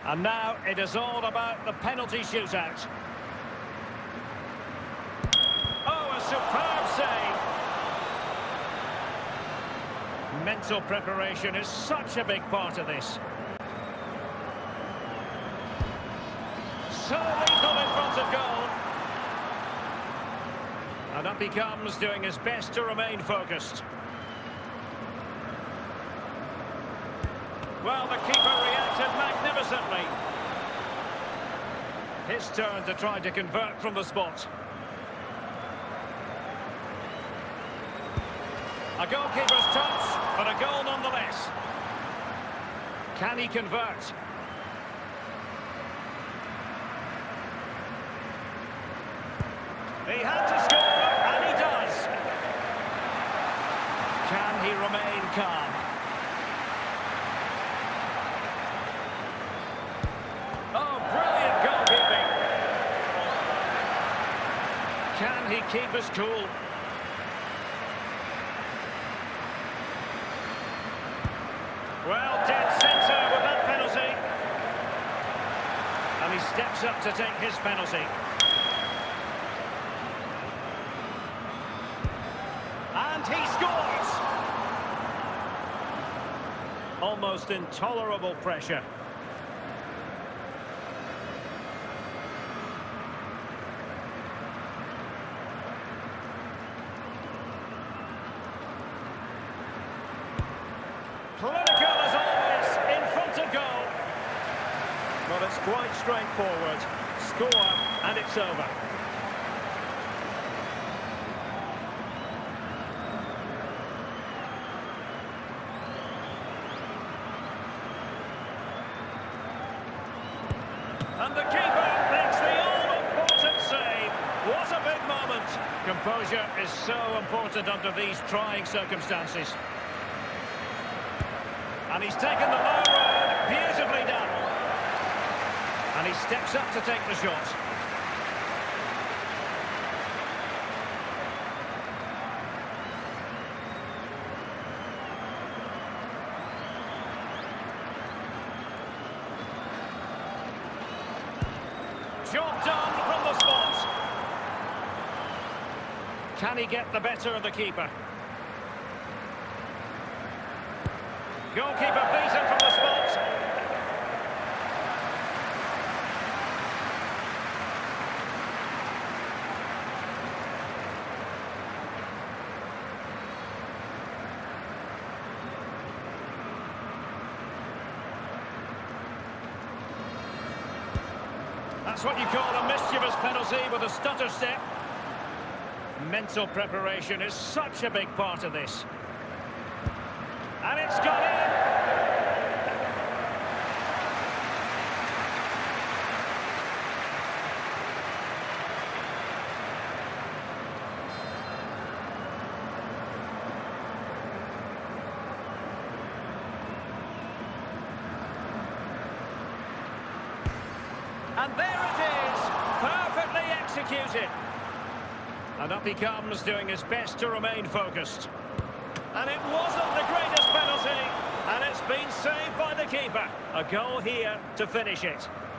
And now it is all about the penalty shootout. Oh, a superb save. Mental preparation is such a big part of this. So lethal in front of goal. And up he comes, doing his best to remain focused. Well, the keeper reacted magnificently. His turn to try to convert from the spot. A goalkeeper's touch, but a goal nonetheless. Can he convert? He had to score, and he does. Can he remain calm? Oh, brilliant goalkeeping. Can he keep his cool? Well, dead centre with that penalty. And he steps up to take his penalty. And he scores! Almost intolerable pressure. Clinical as always, in front of goal. Well, it's quite straightforward. Score, and it's over. And the keeper makes the all-important save. What a big moment. Composure is so important under these trying circumstances. And he's taken the low road, beautifully done. And he steps up to take the shot. Job done from the spot. Can he get the better of the keeper? Goalkeeper beaten from the spot. That's what you call a mischievous penalty with a stutter step. Mental preparation is such a big part of this. And it's gone in. And there it is, perfectly executed. And up he comes, doing his best to remain focused. And it wasn't the greatest penalty, and it's been saved by the keeper. A goal here to finish it.